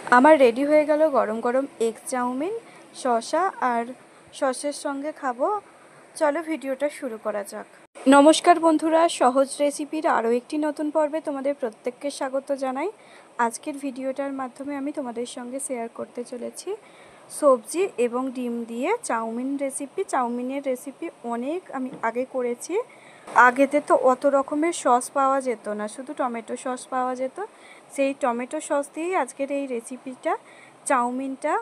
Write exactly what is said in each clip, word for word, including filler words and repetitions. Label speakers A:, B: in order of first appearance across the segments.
A: আমার রেডি হয়ে গেল গরম গরম এগ চাউমিন, শসা আর সসের সঙ্গে খাবো। চলো ভিডিওটা শুরু করা যাক। নমস্কার বন্ধুরা, সহজ রেসিপির আরও একটি নতুন পর্বে তোমাদের প্রত্যেককে স্বাগত জানাই। আজকের ভিডিওটার মাধ্যমে আমি তোমাদের সঙ্গে শেয়ার করতে চলেছি সবজি এবং ডিম দিয়ে চাউমিন রেসিপি। চাউমিনের রেসিপি অনেক আমি আগে করেছি। আগেতে তো অত রকমের সস পাওয়া যেত না, শুধু টমেটো সস পাওয়া যেত। সেই টমেটো সস দিয়েই আজকের এই রেসিপিটা। চাউমিনটা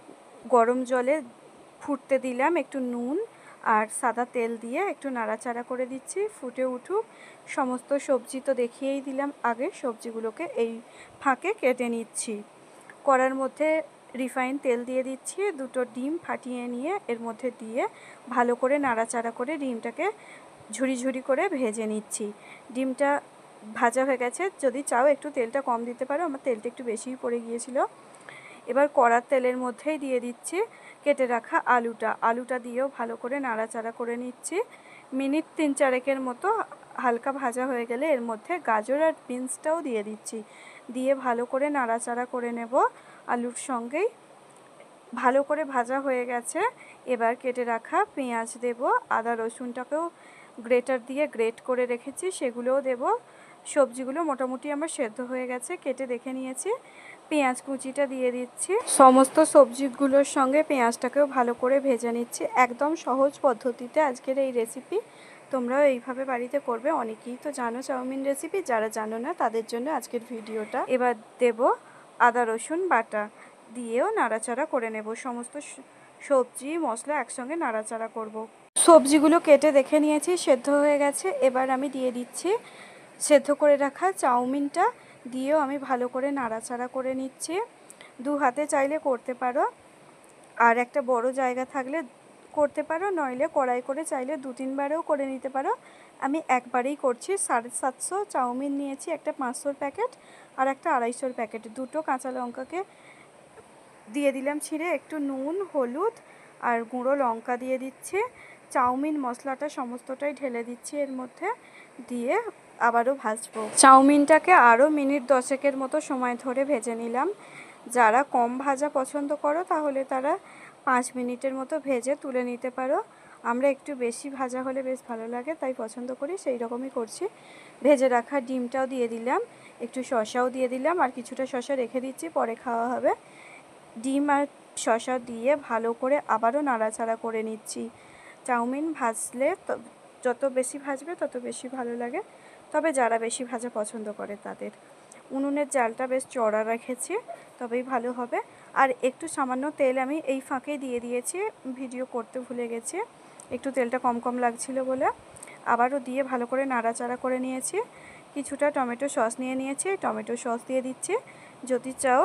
A: গরম জলে ফুটতে দিলাম, একটু নুন আর সাদা তেল দিয়ে একটু নাড়াচাড়া করে দিচ্ছি, ফুটে উঠুক। সমস্ত সবজি তো দেখিয়েই দিলাম আগে, সবজিগুলোকে এই ফাঁকে কেটে নিচ্ছি। কড়ার মধ্যে রিফাইন তেল দিয়ে দিচ্ছি, দুটো ডিম ফাটিয়ে নিয়ে এর মধ্যে দিয়ে ভালো করে নাড়াচাড়া করে ডিমটাকে ঝুরি ঝুরি করে ভেজে নিচ্ছি। ডিমটা ভাজা হয়ে গেছে, যদি চাও একটু তেলটা কম দিতে পারো, আমার তেলটা একটু বেশিই পড়ে গিয়েছিল। এবার কড়ার তেলের মধ্যেই দিয়ে দিচ্ছি কেটে রাখা আলুটা। আলুটা দিয়েও ভালো করে নাড়াচাড়া করে নিচ্ছি। মিনিট তিন চারেকের মতো হালকা ভাজা হয়ে গেলে এর মধ্যে গাজর আর বিনসটাও দিয়ে দিচ্ছি, দিয়ে ভালো করে নাড়াচাড়া করে নেব আলুর সঙ্গেই। ভালো করে ভাজা হয়ে গেছে, এবার কেটে রাখা পেঁয়াজ দেব, আদা রসুনটাকেও গ্রেটার দিয়ে গ্রেট করে রেখেছি সেগুলোও দেব। সবজিগুলো মোটামুটি আমার সেদ্ধ হয়ে গেছে, কেটে দেখে নিয়েছি। পেঁয়াজ কুচিটা দিয়ে দিচ্ছি, সমস্ত সবজিগুলোর সঙ্গে পেঁয়াজটাকেও ভালো করে ভেজে নিচ্ছি। একদম সহজ পদ্ধতিতে আজকের এই রেসিপি, তোমরাও এইভাবে বাড়িতে করবে। অনেকেই তো জানো চাউমিন রেসিপি, যারা জানো না তাদের জন্য আজকের ভিডিওটা। এবার দেব আদা রসুন বাটা, দিয়েও নাড়াচাড়া করে নেব। সমস্ত সবজি মশলা একসঙ্গে নাড়াচাড়া করব। সবজিগুলো কেটে দেখে নিয়েছি সেদ্ধ হয়ে গেছে, এবার আমি দিয়ে দিচ্ছি সেদ্ধ করে রাখা চাউমিনটা, দিয়েও আমি ভালো করে নাড়াচাড়া করে নিচ্ছি। দু হাতে চাইলে করতে পারো, আর একটা বড় জায়গা থাকলে করতে পারো, নইলে কড়াই করে চাইলে দু তিনবারেও করে নিতে পারো। আমি একবারেই করছি। সাড়ে সাতশো চাউমিন নিয়েছি, একটা পাঁচশোর প্যাকেট আর একটা আড়াইশোর প্যাকেট। দুটো কাঁচা লঙ্কাকে দিয়ে দিলাম ছিঁড়ে, একটু নুন, হলুদ আর গুঁড়ো লঙ্কা দিয়ে দিচ্ছি। চাউমিন মশলাটা সমস্তটাই ঢেলে দিচ্ছি এর মধ্যে, দিয়ে আবারও ভাজবো। চাউমিনটাকে আরও মিনিট দশেকের মতো সময় ধরে ভেজে নিলাম। যারা কম ভাজা পছন্দ করো তাহলে তারা পাঁচ মিনিটের মতো ভেজে তুলে নিতে পারো। আমরা একটু বেশি ভাজা হলে বেশ ভালো লাগে, তাই পছন্দ করি, সেই রকমই করছি। ভেজে রাখা ডিমটাও দিয়ে দিলাম, একটু শসাও দিয়ে দিলাম, আর কিছুটা শসা রেখে দিচ্ছি, পরে খাওয়া হবে। ডিম আর শসা দিয়ে ভালো করে আবারও নাড়াচাড়া করে নিচ্ছি। চাউমিন ভাজলে যত বেশি ভাজবে তত বেশি ভালো লাগে, তবে যারা বেশি ভাজা পছন্দ করে তাদের। উনুনের জালটা বেশ চড়া রেখেছি, তবেই ভালো হবে। আর একটু সামান্য তেল আমি এই ফাঁকেই দিয়ে দিয়েছি, ভিডিও করতে ভুলে গেছি, একটু তেলটা কম কম লাগছিল বলে। আবারও দিয়ে ভালো করে নাড়াচাড়া করে নিয়েছি। কিছুটা টমেটো সস নিয়ে নিয়েছি, টমেটো সস দিয়ে দিচ্ছি। যদি চাও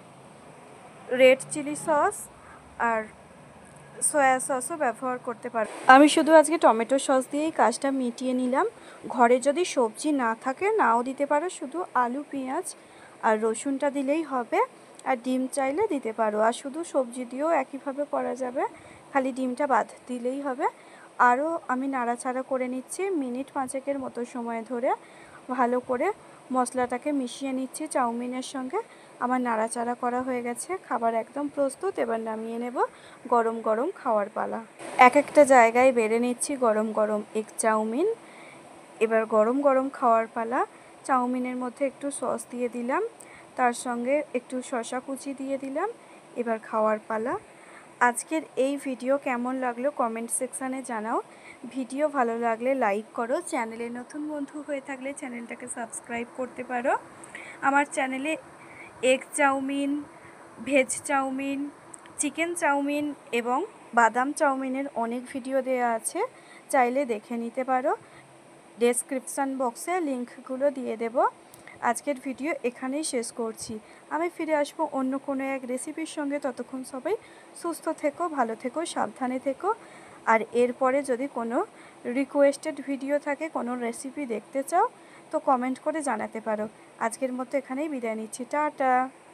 A: রেড চিলি সস আর সয়া সসও ব্যবহার করতে পারো। আমি শুধু আজকে টমেটো সস দিয়েই কাজটা মিটিয়ে নিলাম। ঘরে যদি সবজি না থাকে নাও দিতে পারো, শুধু আলু পেঁয়াজ আর রসুনটা দিলেই হবে। আর ডিম চাইলে দিতে পারো, আর শুধু সবজি দিয়েও একইভাবে করা যাবে, খালি ডিমটা বাদ দিলেই হবে। আরও আমি নাড়াচাড়া করে নিচ্ছি মিনিট পাঁচেকের মতো সময় ধরে। ভালো করে মশলাটাকে মিশিয়ে নিচ্ছি চাউমিনের সঙ্গে। আমার নাড়াচাড়া করা হয়ে গেছে, খাবার একদম প্রস্তুত। এবার নামিয়ে নেব, গরম গরম খাওয়ার পালা। এক একটা জায়গায় বেড়ে নিচ্ছি গরম গরম এগ চাউমিন। এবার গরম গরম খাওয়ার পালা। চাউমিনের মধ্যে একটু সস দিয়ে দিলাম, তার সঙ্গে একটু শসা কুচি দিয়ে দিলাম। এবার খাওয়ার পালা। আজকের এই ভিডিও কেমন লাগলো কমেন্ট সেকশানে জানাও। ভিডিও ভালো লাগলে লাইক করো, চ্যানেলে নতুন বন্ধু হয়ে থাকলে চ্যানেলটাকে সাবস্ক্রাইব করতে পারো। আমার চ্যানেলে egg chowmein, veg chowmein, chicken chowmein এবং বাদাম চাউমিনের অনেক ভিডিও দেওয়া আছে, চাইলে দেখে নিতে পারো। ডেসক্রিপশান বক্সে লিঙ্কগুলো দিয়ে দেব। আজকের ভিডিও এখানেই শেষ করছি। আমি ফিরে আসবো অন্য কোনো এক রেসিপির সঙ্গে। ততক্ষণ সবাই সুস্থ থেকো, ভালো থেকো, সাবধানে থেকো। আর এরপরে যদি কোনো রিকোয়েস্টেড ভিডিও থাকে, কোনো রেসিপি দেখতে চাও, তো কমেন্ট করে জানাতে পারো। আজকের মতো এখানেই বিদায় নিচ্ছি, টাটা।